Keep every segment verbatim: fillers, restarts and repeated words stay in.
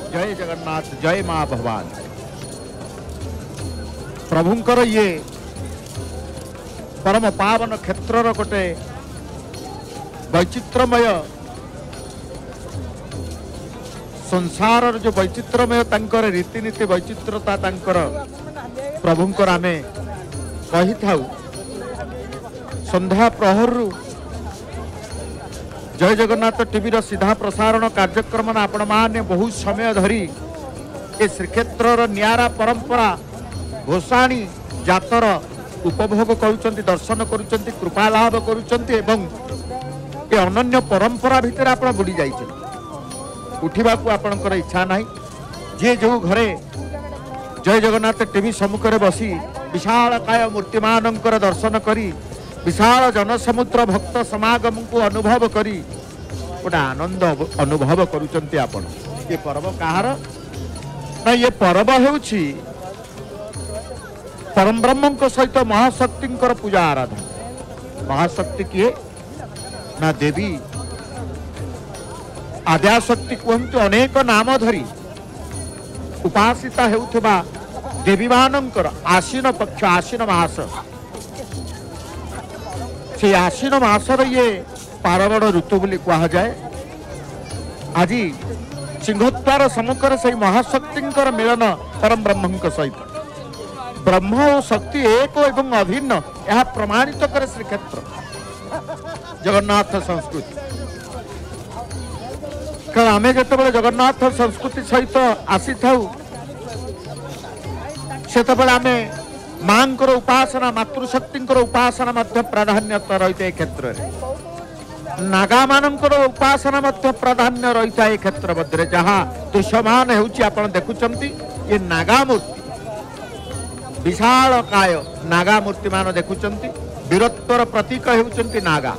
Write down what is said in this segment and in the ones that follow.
जय जगन्नाथ, जय माँ भवानी। प्रभुंकर ये परम पावन क्षेत्र गोटे वैचित्रमय संसार जो वैचित्रमय तांकर रीतिनीति वैचित्रता तांकर प्रभुंकर आमे कही थाउ। संध्या प्रहर जय जगन्नाथ टीवी रो सीधा प्रसारण कार्यक्रम आपण माने बहुत समय धरी ए श्रीक्षेत्र नियारा परंपरा घोषाणी जातर उपभोग करुचंती, दर्शन करुचंती, कृपा लाभ करुचंती एवं ए अनन्य परंपरा भितर आपण बुड़ी जाइछे। उठिबा को आपनकर इच्छा नाही। जे जो घरे जय जगन्नाथ टीवी सम्मुखरे बसी विशाल काय मूर्तिमानंकर दर्शन करी विशाल जनसमुद्र भक्त समागम को अनुभव करी गोटे आनंद अनुभव करुचंती आपण। ये पर्व कहार ना? ये पर्व हेउछि परम ब्रह्म सहित महाशक्ति पूजा आराधना। महाशक्ति किए ना? देवी आद्याशक्ति कहतु अनेक नाम धरी उपासिता हेउथबा देवी मानंकर आश्विन पक्ष आश्विन मास, से आश्विन मासर ये पारबड़ ऋतु बोली कहा जाए। आज सिंहद्वार सम्मुखर से महाशक्ति मिलन परम ब्रह्म सहित ब्रह्म और शक्ति एक एवं अभिन्न यह प्रमाणित करे श्रीक्षेत्र जगन्नाथ संस्कृति। कारण आमे जतबेले जगन्नाथ संस्कृति सहित आसी थाउ सेतबेले आमे मांकर उपासना मातृशक्ति उपासना मध्य प्राधान्यता रही है क्षेत्र में। नागा मानकर उपासना मध्य प्राधान्य रही है क्षेत्र मध्य जहाँ दृश्यमान होउछि आपण देखुचंती ये नागा मूर्ति विशाल काय नागा मूर्ति मान देखुचंती। वीरत्वर प्रतीक हेउचंती नागा,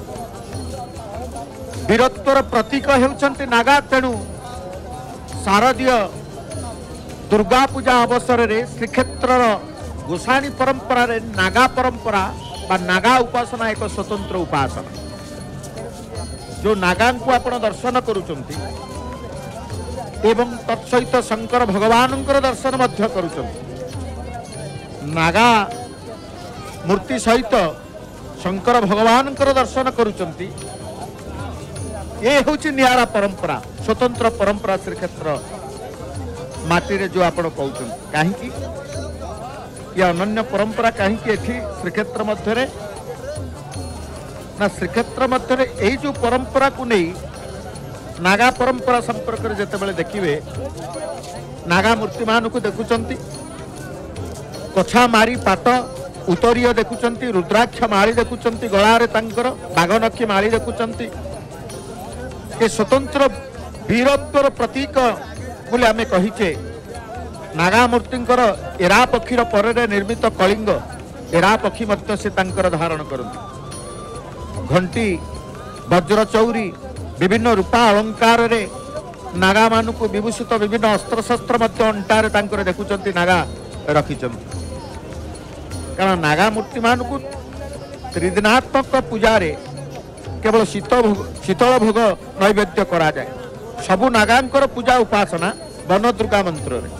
वीरत्वर प्रतीक हेउचंती नागा। तेणु शारदीय दुर्गा पूजा अवसर रे श्रीक्षेत्र गोसाणी परंपरा रे नागा परंपरा बा नागा उपासना एक स्वतंत्र उपासना। जो नागा को आपण दर्शन करुचंती एवं तत्सहित शंकर भगवान दर्शन मध्य करुचंती। नागा मूर्ति सहित शंकर भगवान दर्शन करुचंती। ये होची नियारा परंपरा, स्वतंत्र परंपरा श्रीक्षेत्र माटी रे जो आपण कहउचंती। काहे ये अनन्य परंपरा कहीं श्रीक्षेत्र मध्य ना? श्रीक्षेत्र मध्य यही जो परंपरा को नहीं नागा परंपरा संपर्क में जिते देखिए नागा मूर्ति मान को देखुंत कछा मारी पाट उत्तरीय देखुंत, रुद्राक्ष माली देखुंत, गलारे बाघनखी माली देखुंत। ये स्वतंत्र वीरत्वर प्रतीक बोले आमे कहिचे। नागा मूर्तिंकर एरा पक्षीर पर निर्मित कलिंग एरा पक्षी मध्य से तांकर धारण करती। घंटी वज्र चौरी विभिन्न रूपा अलंकार रे नागा मानु को विभूषित विभिन्न अस्त्र शस्त्र मध्य अंटारे तांकर देखुचंती नागा रखिचंती। कारण नागा मूर्ति मान को त्रिदिनात्मक पूजा रे केवल शीतल भोग शीतल भोग नैवेद्य करा जाए। सबु नागांकर पूजा उपासना वन दुर्गा मंत्र रे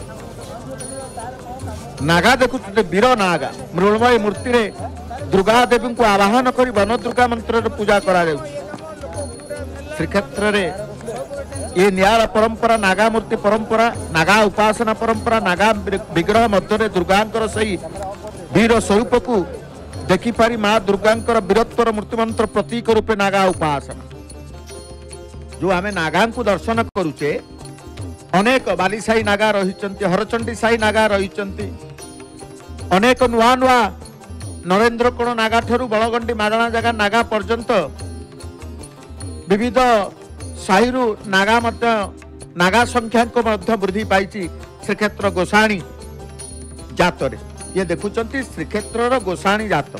नागा देखु वीर नागा मृणमय मूर्ति रे दुर्गा देवी को आवाहन कर वन दुर्गा मंत्र रे पूजा करा श्रीक्षेत्र रे। ये नियारा परंपरा नागा मूर्ति परंपरा, नागा उपासना परंपरा, नागा विग्रह मध्य दुर्गांकर सही वीर स्वरूप को देखी पारी माँ दुर्गांकर वीरत्वर मूर्तिमंत्र प्रतीक रूपे नागा उपासना। जो आमे नागा को दर्शन करुचे अनेक बालीसाई नागा रही, हरचंडी साई नागा रही, अनेक नुआ नुआ नरेंद्र कोण नागा ठरू बलगंडी मागणा जगह नागा पर्यंत विविध साहिरु नागा मध्य नागा संख्या को मध्य वृद्धि पाई श्रीक्षेत्र गोसाणी जातरे। ये देखुचंती श्रीक्षेत्र गोसाणी जात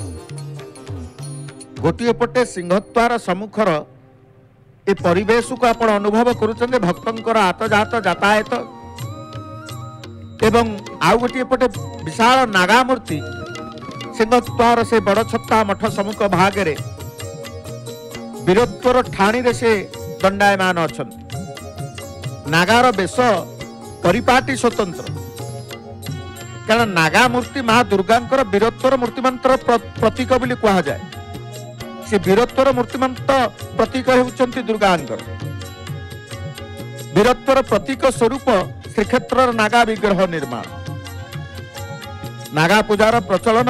गोटे पटे सिंहद्वार सम्मुखर ए परिवेश को आपण अनुभव करुचंते। भक्तंकर आतजात जातायत एवं आउ गोटे पटे विशाल नागा मूर्ति सिंहद्वार से बड़ छत्ता मठ सम्मुख भागे वीरत्वर ठाणी रे से दंडायमान अच्छा। नागार बेश परिपाटी स्वतंत्र कारण नागा मूर्ति माँ दुर्गांकर वीरत्वर मूर्तिमंत्र प्रतीक बोली कहा जाए से वीरत्वर मूर्तिमंत्र प्रतीक होउचंती दुर्गांकर वीरत्वर प्रतीक स्वरूप श्रीक्षेत्र नागा विग्रह निर्माण नागा पूजार प्रचलन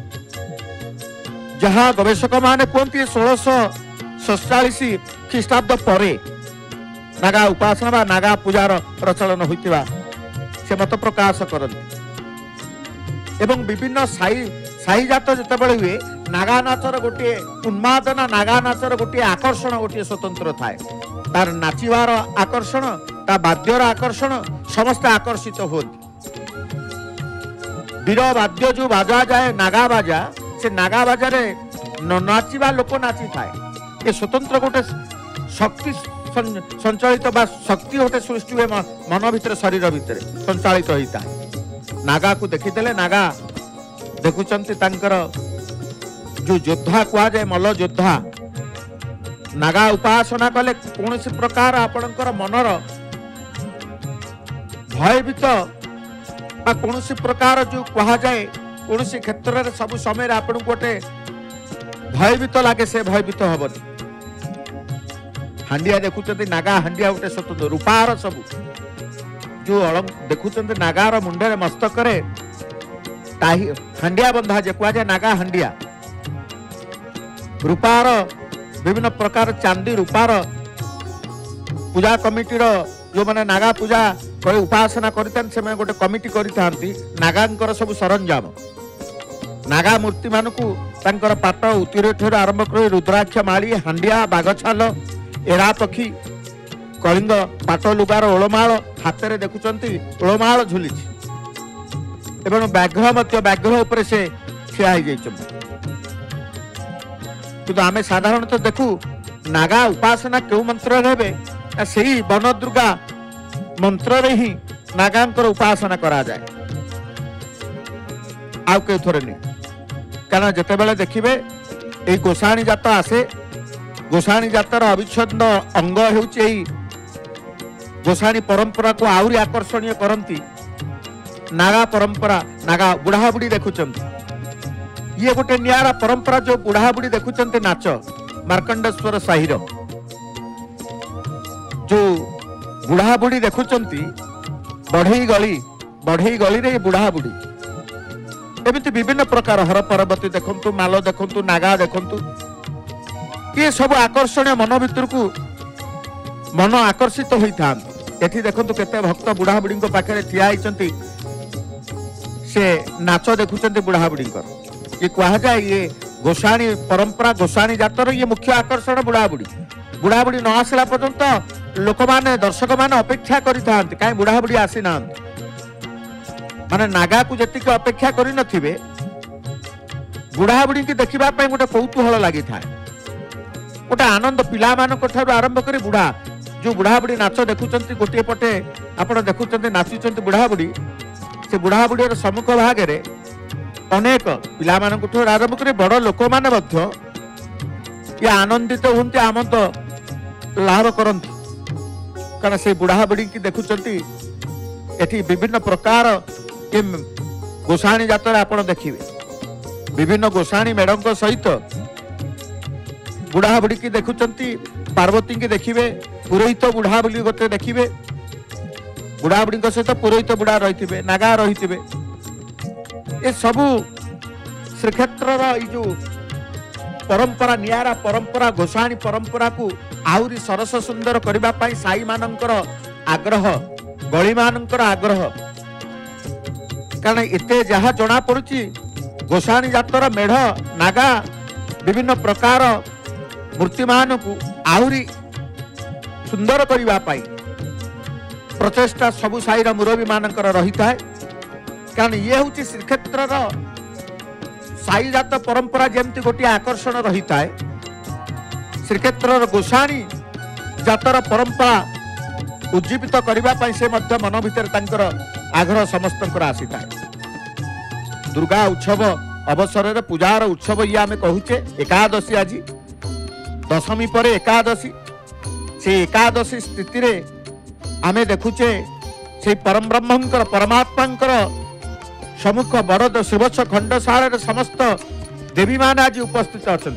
जहाँ गवेषक माने कहते षोलश सतचाश ख्रीष्टाब्द परे नागा उपासना बा नागा पूजार प्रचलन होइतिबा से मत प्रकाश करते एवं विभिन्न साई साई जात जितेबाला हुए नागा नाचर गोटे उन्मादना नागा नाचर गोटे आकर्षण गोटे स्वतंत्र थाए तार नाचिबार आकर्षण ता वाद्यर आकर्षण समस्त आकर्षित होती वीर वाद्य जो बाजा जाए नागा बाजा से नागा बाजा रे न नाचिबा लोक नाची थाए ये स्वतंत्र गोटे शक्ति संचालित बा शक्ति गोटे सृष्टि हुए मन भितर शरीर भितर संचालित होता है नागा को देखीदेले नागा देखुचंती तांकर जो योद्धा कहा जाए मल्ल योद्धा नागा उपासना कले कौन प्रकार आपणकर मनर भयभीत कौन प्रकार जो कहा जाए कौन क्षेत्र में सब समय आपन गोटे भयभीत लगे से भयभीत हबनी हांडिया देखुचंती नागा हांडिया गोटे स्वतंत्र रूपार सब जो अलंग देखुचंती नागार मुंडे मस्तक हांडिया बंधा जे कहा जाए नागा हांडिया रूपार विभिन्न प्रकार चांदी रूपार पूजा कमिटीर जो माने नागा पूजा करे उपासना करथान से गोटे कमिटी करथांती नागांकर सब सरंजाम नागा मूर्ति मानकू तांकर पाट उतिरेठर आरंभ कर रुद्राक्ष माली हांडिया बागछाल एरा पक्षी कलिंग पाट लुगार ओळमाळ हाथ में देखुचंती ओळमाळ झुली एवं व्याघ्र मध्य व्याघ्र उपरे से ठिया हो जाइछन किंतु आमे साधारणतः देखू नागा उपासना क्यों मंत्र रे से वन दुर्गा मंत्र रे ही नागांकर उपासना करा जाए आउ के थोड़े नहीं कारण जिते बेले देखिए ये गोसाणी जात आसे गोसाणी जातर अविच्छेद अंग होउची गोसाणी परंपरा को आउरी आकर्षणीय करती नागा परंपरा नागा बुढ़ा बुढ़ी देखुचंती ये गोटे नियारा परंपरा जो बुढ़ा बुढ़ी देखुचंती नाच मार्कंडेश्वर साहिर जो बुढ़ा बुढ़ी देखुचंती बढ़ई गली बढ़ई गली रे बुढ़ा बुढ़ी एमती विभिन्न प्रकार हर पर्वती देखंतु माल देखंतु नागा देखंतु ये सब आकर्षण मन भीतर को मन आकर्षित होता एठी देखंतु केते भक्त बुढ़ा बुढ़ी पाखे ठिया होइचंती से नाच देखुचंती बुढ़ा बुढ़ी ये कहा जाए ये गोसाणी परंपरा गोसाणी जातर ये मुख्य आकर्षण बुढ़ा बुढ़ी बुढ़ा बुढ़ी न आसला पर्यंत लोक माने दर्शक माने अपेक्षा करि थांती काई बुढ़ा बुढ़ी आसी ना माने नागा को जति के अपेक्षा करि नथिबे बुढ़ा बुढ़ी की देखिबा पय गोटे कौतूहल लागि थाए गोटे आनंद पिला मानक ठारू आरंभ करी बुढ़ा जो बुढ़ा बुढ़ी नाच देखुचंती गोटे पटे आपण देखुचंती नाचुचंती बुढ़ा बुढ़ी से बुढ़ा बुढ़ी सम्मुख भाग रे अनेक पिला मानक ठारू आरंभ करी बड़ लोक माने मध्य ये आनंदित होती आमंद लाभ करती कारण से बुढ़ा बुढ़ी की देखुचंती एठी विभिन्न प्रकार ये गोसाणी जातर आपण देखिए विभिन्न गोसाणी मेढ़ सहित बुढ़ा बुढ़ी की देखुचंती पार्वती की देखिए पुरोहित बुढ़ा बुढ़ी गोटे देखिए बुढ़ा बुढ़ी सहित पुरोहित बुढ़ा रही नागा रही ये सबू श्रीक्षेत्र जो परंपरा नियारा परंपरा गोसाणी परंपरा को आउरी सरस सुंदर करबा पाई साई मानकर आग्रह गली मानकर आग्रह कारण एते जहा जना पड़ुची गोसाणी जातर मेढ़ नागा विभिन्न प्रकार मूर्तिमान को आहुरी सुंदर करबा पाई प्रचेष्टा सबु साईर मुरबी मानकर रही था कारण ये हूँ श्रीक्षेत्र साई जात परंपरा जमती गोटे आकर्षण रही था श्रीक्षेत्र गोसाणी जातर परंपरा उज्जीवित करने से मन भीतर आग्रह समस्त आसी था दुर्गा उत्सव अवसर रे पूजार उत्सव ये आम कहूचे एकादशी आज दशमी पर एकादशी से एकादशी स्थिति रे आमे देखुचे से परम ब्रह्मंकर परमात्मांकर सम्मुख बरद शिवछ खंडशाला समस्त देवी मान आज उपस्थित अच्छा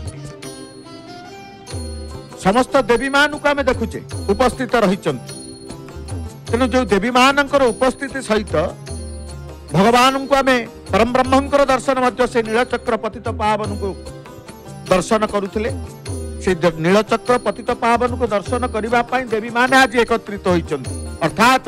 समस्त देवी मान को आम देखुचे उपस्थित रही तेणु जो देवी मान उपस्थिति सहित भगवान को आम परम ब्रह्मंकर दर्शन से नीलचक्र पतित पावन को दर्शन करुले से नीलचक्र पतित पावन को दर्शन करने देवी माने आज एकत्रित होइछन्ति अर्थात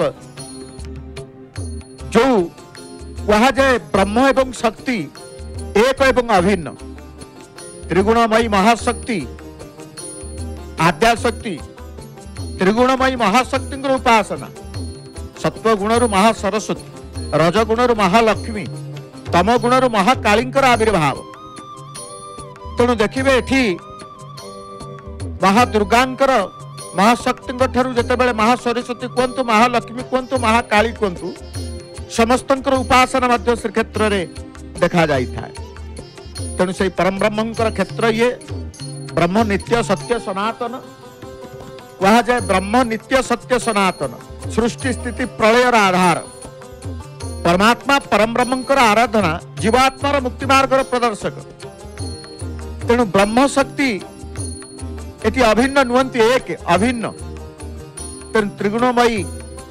जो कहा जाए ब्रह्म एवं शक्ति एक एवं अभिन्न त्रिगुणमयी महाशक्ति आद्या शक्ति त्रिगुणमयी महाशक्ति उपासना सत्व गुणरु महासरस्वती रजगुणरु महालक्ष्मी तम गुणरु महाकालींकर आविर्भाव तेणु देखिए एठी महादुर्गांकर महाशक्ति जितेबाला महासरस्वती कहतु महालक्ष्मी कहतु महाकाली कहतु समस्त उपासना श्रीक्षेत्र में देखा जाए तेणु से परम ब्रह्मंकर क्षेत्र ये ब्रह्म नित्य सत्य सनातन कहा जाए ब्रह्म नित्य सत्य सनातन सृष्टि स्थिति प्रलयर आधार परमात्मा परम ब्रह्मंकर आराधना जीवात्मार मुक्ति मार्ग प्रदर्शक तेणु ब्रह्म शक्ति एटी अभिन्न नुहंती एक अभिन्न तेणु त्रिगुणमयी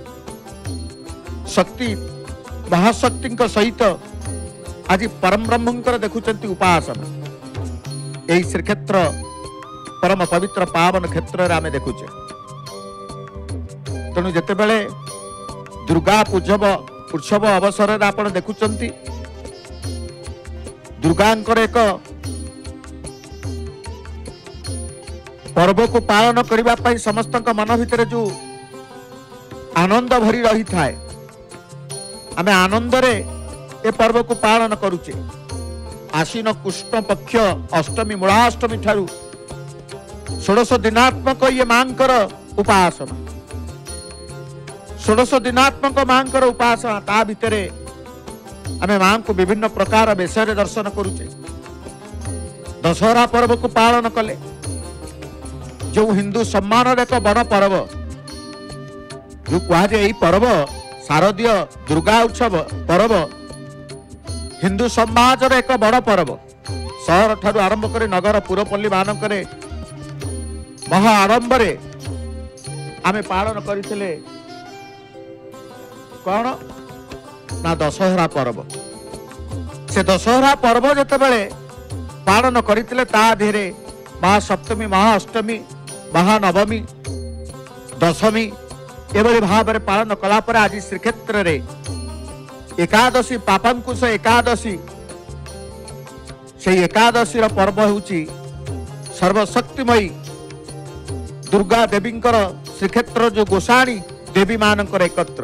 शक्ति महाशक्ति सहित आज परम ब्रह्मंकर देखुचंती उपासना यही श्रीक्षेत्र परम पवित्र पावन क्षेत्र आम देखुचे तेणु जितेबाला दुर्गा पूजब उत्सव अवसर में आप देखुचंती दुर्गांकर एक पर्व को पालन करने समस्त मन भितर जो आनंद भरी रही थाए आम आनंद रे ए पर्व को पालन करुचे आसीन कृष्ण पक्ष अष्टमी मूलाष्टमी ठारू षोडश दिनात्मक ये मांकर उपासना षोडश दिनात्मक मांकर उपासना ता भितरे आम मां को विभिन्न प्रकार विषय दर्शन करुचे दशहरा पर्व को पालन कले जो हिंदू सम्मान एक बड़ पर्व जो कहा जाए पर्व शारदीय दुर्गा उत्सव पर्व हिंदू समाज एक बड़ पर्व सहर ठारू आरंभ कर नगर पुरपल्ली मानक महा आरंभ आम पालन करते कौन ना दशहरा पर्व से दशहरा पर्व जितेबाला पालन करते धीरे महासप्तमी महाअष्टमी महानवमी दशमी एभली भाव में पालन कलापर आज श्रीक्षेत्र रे एकादशी पापांकुश एकादशी से एकादशी पर्व होउची सर्वशक्तिमयी दुर्गा देवींकर श्रीक्षेत्र जो गोसाणी देवी मानकर एकत्र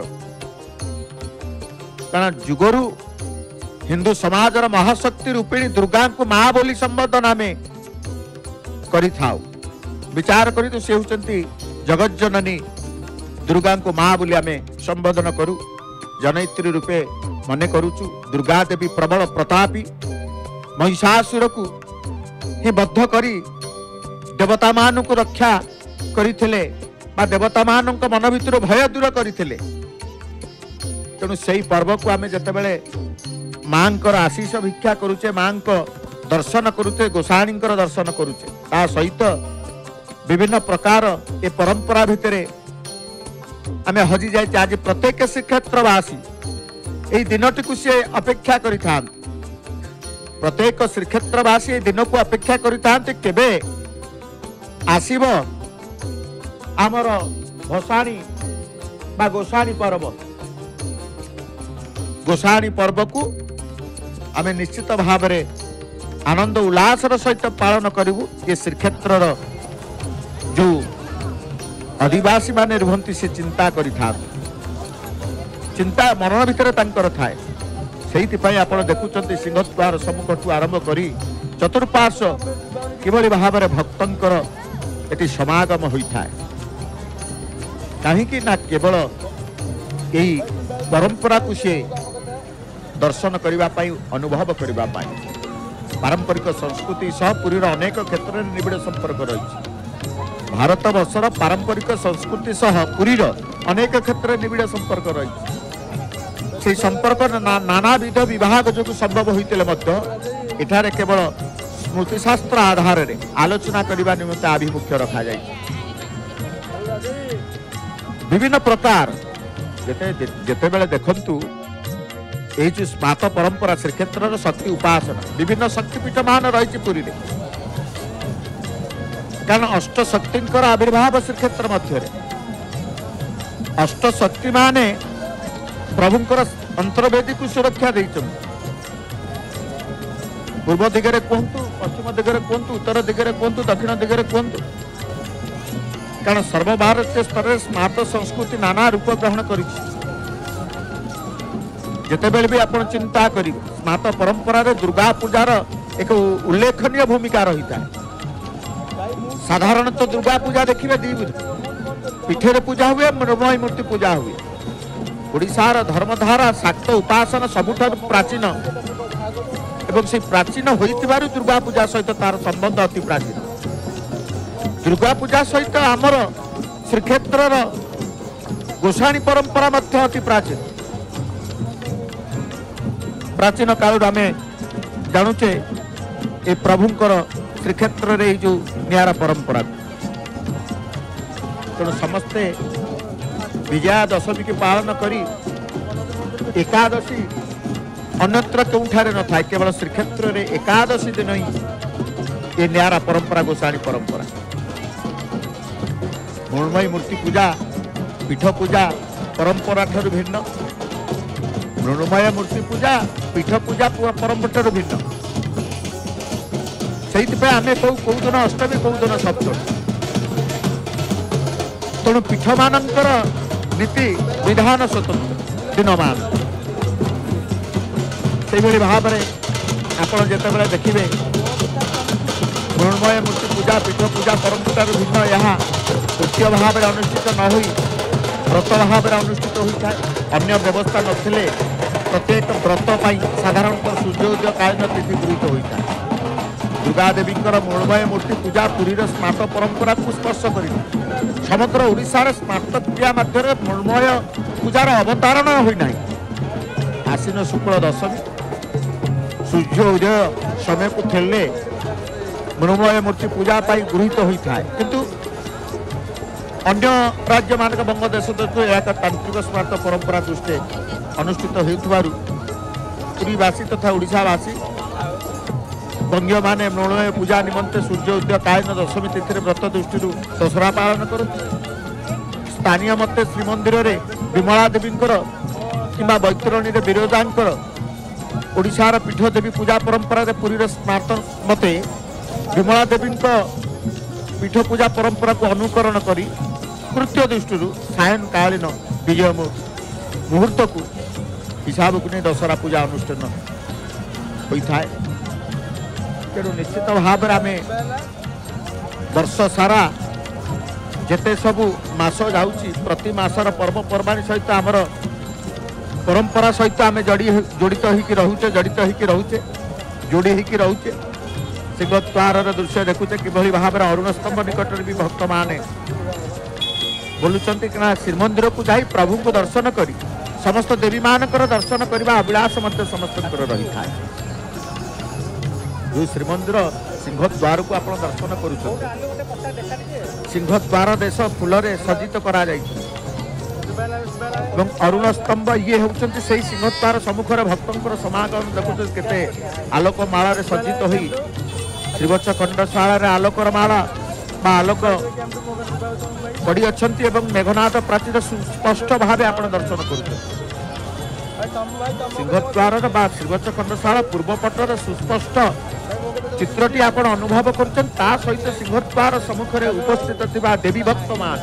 कारण जुगरु हिंदू समाज महाशक्ति रूपिणी दुर्गा को माँ बोली संबोधन में करि थाउ विचार करी तो से होचंती जगज्जननी दुर्गा को माँ बोली आम संबोधन करू जनयित्री रूपे मने करुचु दुर्गा देवी प्रबल प्रतापी महिषासुर को ही बद्ध करी देवता मान को रक्षा करथिले बा देवता मान मन भितर भय दूर करथिले तेणु से पर्व को आम जितेबाला मां आशीष भिक्षा करुचे मां दर्शन करुचे गोसाणींकर दर्शन करुचे ता सहित विभिन्न प्रकार ए परंपरा भितर आम हजि जाए आज प्रत्येक श्रीक्षेत्रवासी यही दिनटी को सी अपेक्षा करि प्रत्येक श्रीक्षेत्रवासी दिन को अपेक्षा करि आसीब आमर भसाणी बा गोसाणी पर्व गोसाणी पर्व को आम निश्चित भाव में आनंद उल्लासर सहित पालन करूँ ये श्रीक्षेत्र जो आदिवासी माने रुहंती से चिंता करि चिंता मन भितर तांकर थाए से आप देखुं सिंहद्वार सम्मुख आरंभ कर चतुर्पार्श्व किभली भाव में भक्तंकर एटी समागम होता है कहीं ना केवल यही परंपरा को सी दर्शन करने अनुभव करने पारंपरिक संस्कृति सह पुरीर अनेक क्षेत्र में निबिड़ संपर्क रही भारत वर्षर पारंपरिक संस्कृति सह पुरीर अनेक क्षेत्र में निबिड़ संपर्क रही से संपर्क ना, नानाविध विभाग जो संभव होते एठारे केवल स्मृतिशास्त्र आधार रे आलोचना करने निमित्त आभिमुख्य रखा जाए। विभिन्न प्रकार जेते जेते बेले देखंतु ये जो स्मार्त परंपरा श्रीक्षेत्र शक्ति उपासना विभिन्न शक्तिपीठ मान रही पुरी रे कारण अष्ट शक्ति आविर्भाव श्रीक्षेत्र मध्य अष्ट शक्ति माने प्रभुंकर अंतर्वेदी को सुरक्षा देइछन। पूर्व दिगरे कहतु पश्चिम दिगरे कहतु उत्तर दिगरे कहतु दक्षिण दिगरे कहतु कारण सर्वभारतीय स्तर में स्मार्त संस्कृति नाना रूप ग्रहण कर जितेबेले भी आपण चिंता करी स्मार्त परंपरा रे दुर्गा पूजार एक उल्लेखनीय भूमिका रही है। साधारणतः तो दुर्गा पूजा देखिए दी पीठे पूजा हुए मृण्मयी मूर्ति पूजा हुए ओडिशार धर्मधारा शाक्त उपासना सबुठार प्राचीन एवं से प्राचीन होइतिबारु दुर्गा पूजा सहित तार संबंध अति प्राचीन। दुर्गा पूजा सहित आमर श्रीक्षेत्र गोसाणी परंपरा मध्य अति प्राचीन प्राचीन काल आम जानुचे ए प्रभुंकर श्रीक्षेत्र रे जो नियारा परंपरा तेणु समस्ते विजया दशमी की पालन करी एकादशी अन्यत्र केउठारे न थाए केवल श्रीक्षेत्र रे एकादशी दिन ही ये नियारा परंपरा गोसाणी परंपरा मृण्मयी मूर्ति पूजा पीठ पूजा परंपरा ठारू भिन्न मृण्मय मूर्ति पूजा पीठ पूजा परंपरा ठारू भिन्न से आम कौ कौ दिन अष्टमी कौ दिन सप्तमी तेणु पीठ मानकर नीति विधान स्वतंत्र दिन मान से भाव में आपड़ जिते देखिए मृण्मय मूर्ति पूजा पीठ पूजा परंपरा भिन्न यहाँ तृतीय भाव में अनुष्ठित न हो व्रत भाव में अनुष्ठित होता है। अन्य व्यवस्था नथिले प्रत्येक व्रत साधारणतः सूर्योदय कालीन तिथि गृहीत होता है। दुर्गा देवी मृण्मय मूर्ति पूजा पुरी स्मार्त परंपरा को स्पर्श कर समग्र ओडिशार स्मार्त क्रिया मध्य मृण्मय पूजार अवतारण होना आश्विन शुक्ल दशमी सूर्य उदय समय को ठेले मृण्मय मूर्ति पूजा गृहीत होता है किंतु अन्य राज्य मानक बंगदेश एक तांत्रिक स्मार्त परंपरा दृष्टि अनुष्ठित होती पुरीवासी तथा ओडिशावासी बंग्य माने मृण्मय पूजा निमंते सूर्योदय कालीन दशमी तिथि व्रत दृष्टि दशहरा पालन करती। स्थानीय मते श्रीमंदिर रे विमला देवी कि बैतरणी विरजांकर ओडिशार पीठ देवी पूजा परंपरा पुरी स्मार्त मते विमला देवी पीठ पूजा परंपरा को अनुकरण कर कृत्य दृष्टि सायन कालीन विजय मुहूर्त को हिसाब को नहीं दशहरा पूजा अनुष्ठान होता है। तेणु निश्चित भाव में आम वर्ष सारा जेते सबू मास जाऊँगी प्रति मासर पर्वपर्वाणी सहित आमर परंपरा सहित आम जड़ी जड़ित होकर रोचे जड़ित होकर रोचे जोड़ी होकर रोचे सिंहद्वार दृश्य देखुचे किभली भाव में अरुण स्तंभ निकट भी भक्त माने बोलुंट कि श्रीमंदिर को जाई प्रभु को दर्शन करी समस्त देवी मानकर दर्शन करने अभिलाष समस्त रही था। जो श्रीमंदिर सिंहद्वार को आप दर्शन कर सिंहद्वार देश फूल सज्जित करा अरुण स्तंभ ये होती से सिंहद्वार सम्मुखें भक्तों समागम देखुचे केते आलोक माला सज्जित हो श्रीवत्स खंडशाला आलोकर माला आलोक पड़ी अच्छा मेघनाथ प्राचीर सुस्पष्ट भाव आप दर्शन कर सिंहद्वार श्रीवत्स खंडशाला पूर्वपटर सुस्पष्ट चित्रटी आप अनुभव कर सहित सिंहद्वार सम्मुखें उपस्थित थिबा देवी भक्त मान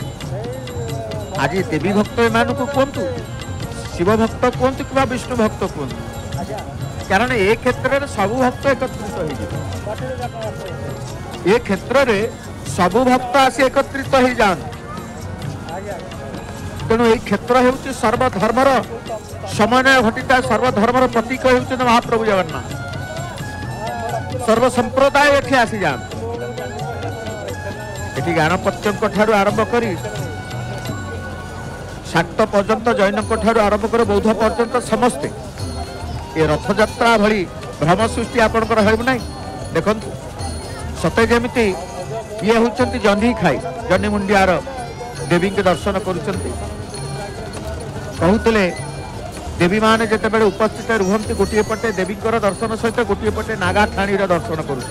आज देवी भक्त एमान को कहतु शिव भक्त कहतु कि विष्णु भक्त कहतु कारण ए क्षेत्र में सबु भक्त एकत्रित हो ए क्षेत्र में सबु भक्त आसी एकत्रित हो जान तेणु ये क्षेत्र हूँ सर्वधर्मर समन्वय घटिता सर्वधर्मर प्रतीक होती महाप्रभु जगन्नाथ सर्वसंप्रदाय एठी आसी जान एठी गाणपत्यम ठारू आरंभ करी शाक्त पर्यंत जैन ठार आरंभ कर बौद्ध पर्यंत समस्ते ये रथयात्रा भली भ्रम सृष्टि आपंकर ना देखु सते जमी ये हूँ जह्नी खाई जह्नी मुंडियार देवी के दर्शन करुँच कहते देवी माने जिते उपस्थित रुहति गोटे पटे देवी दर्शन सहित गोटे पटे नागा ठाणी दर्शन कर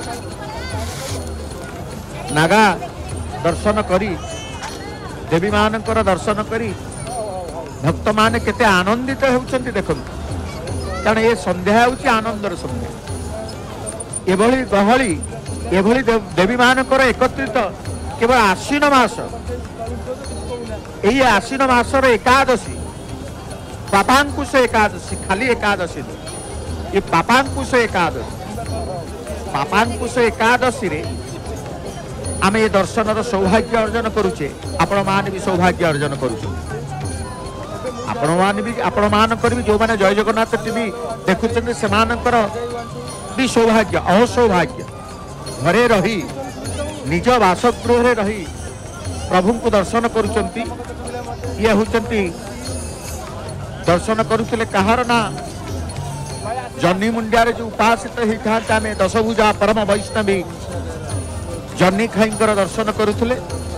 नागा दर्शन करी देवी मानकर दर्शन करी भक्त माने केते आनंदित होउछन्ति देखंतु कारण ये संध्या होउछि आनंदर संध्या एभली गहली एभली देवी मानकर एकत्रित केवल आश्विन मास यही आश्विन मासर एकादशी पापांकुश एकादशी खाली एकादशी ये पापांकुश एकादशी पापांकुश एकादशी रे आम ये दर्शन सौभाग्य अर्जन करुचे आपण मान भी सौभाग्य अर्जन करुचे आपण मान भी आपण मानकर भी जो माने जय जगन्नाथ टीवी देखुचंदी सेमानकर भी सौभाग्य असौभाग्य घरे रही निज बासगृह रे रही प्रभु को दर्शन करुचंती ये होचंती दर्शन करुले कहार ना जन्नी मुंडिया जो उपासित होता आम दशभुजा परम वैष्णवी जन्नी खाईंकर दर्शन करुले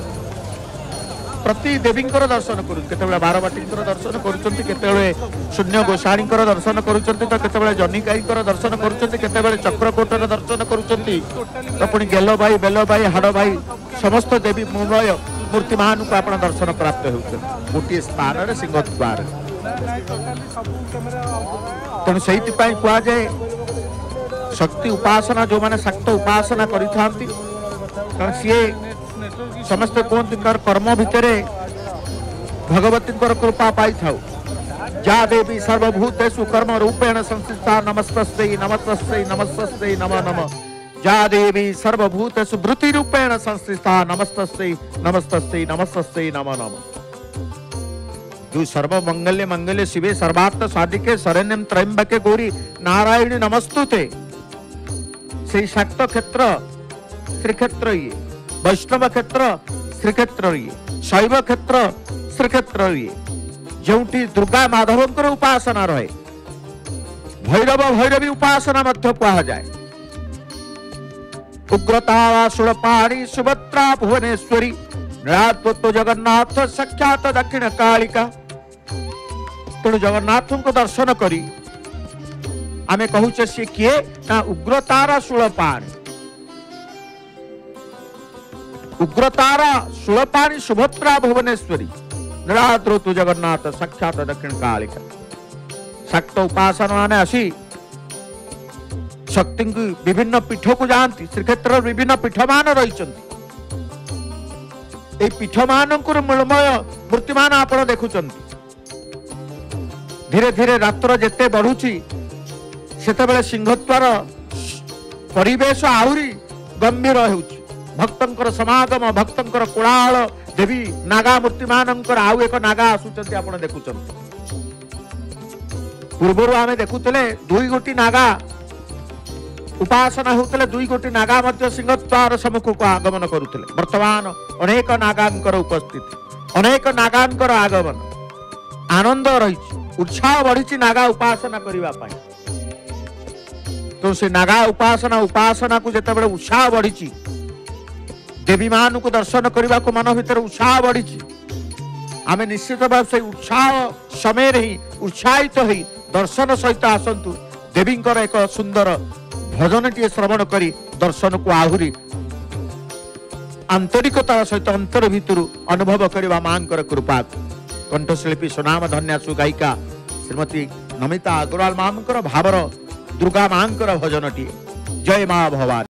प्रति देवी दर्शन करुते बारबाटी दर्शन करुते शून्य गोसाणी दर्शन करुँच तो केतबे जन्नी खाई दर्शन करुँच चक्रकोटर दर्शन करुँच पुणी गेल भाई बेल भाई हाड़ भाई समस्त देवी मूलय मूर्ति मान को आप दर्शन प्राप्त हो गोटे स्थान सिंहद्वार तेणु से कहुए शक्ति उपासना जो मैंने शक्त उपासना करी सी समस्त कहते कर्म भितर भगवती कृपा पाई था जा देवी सर्वभूतेषु कर्म रूपेण संस्थिता नमस्तस्यै नमस्तस्यै नमस्तस्यै नमो नमः जा देवी सर्वभूतेषु वृत्ति रूपेण संस्थिता नमस्तस्यै नमस्तस्यै नमस्तस्यै नमो नमः जो सर्व मंगल्य मंगल्य शिवे सर्वार्थ साधिके शरण्यं त्र्यंबके गौरी नारायणी नमस्तुते से शाक्त क्षेत्र श्रीक्षेत्र ये वैष्णव क्षेत्र श्रीक्षेत्र ये शैव क्षेत्र श्रीक्षेत्र ये जोटी दुर्गा माधवंकर उपासना रहे भैरव भैरवी उपासना मध्य कहा जाए उग्रता सुरपाणी सुभद्रा भुवनेश्वरी नृत्व जगन्नाथ साक्षात दक्षिण कालिका तेणु जगन्नाथ को दर्शन करी आमे कहूचे सी किए ना उग्रतारा सुरपाणी उग्रतारा सुरपाणी सुभद्रा भुवनेश्वरी नृत्व जगन्नाथ साक्षात दक्षिण कालिका शक्त उपासना माने आसी शक्ति विभिन्न पीठ को जाती श्रीक्षेत्र विभिन्न पीठ मान रही पीठ मान मूलमय मूर्तिमान आप देखुं धीरे धीरे रात्र जेते बढ़ुची सेते सिंहद्वार परिवेश आहुरी गंभीर होउची भक्तंकर समागम भक्तंकर कोलाहल देवी नागा मूर्तिमान आउ एक नागा आसुचंती आपण देखुचन पूर्वर आमे देखुतले दुई गोटी नागा उपासना होतले दुई गोटी नागा मध्य सिंहद्वार सम्मुख को आगमन करुतले वर्तमान अनेक नागांकर उपस्थिति अनेक नागांकर आगमन आनंद रही उत्साह बढ़ी नागा उपासना करने तो से नागा उपासना उपासना को जिते बड़े उत्साह बढ़ी देवी मान को दर्शन करने को मन भीतर उत्साह बढ़ी आम निश्चित भाव से उत्साह समय ही उत्साहित हो दर्शन सहित आसतु देवी एक सुंदर भजन टी श्रवण करी दर्शन को आहुरी आंतरिकता सहित अंतर भितर अनुभव करवा मां कृपा कंठशिल्पी सुनाम धन्या सुगायिका श्रीमती नमिता अग्रवाल मां भावर दुर्गा मां भजन टी जय मां भवानी।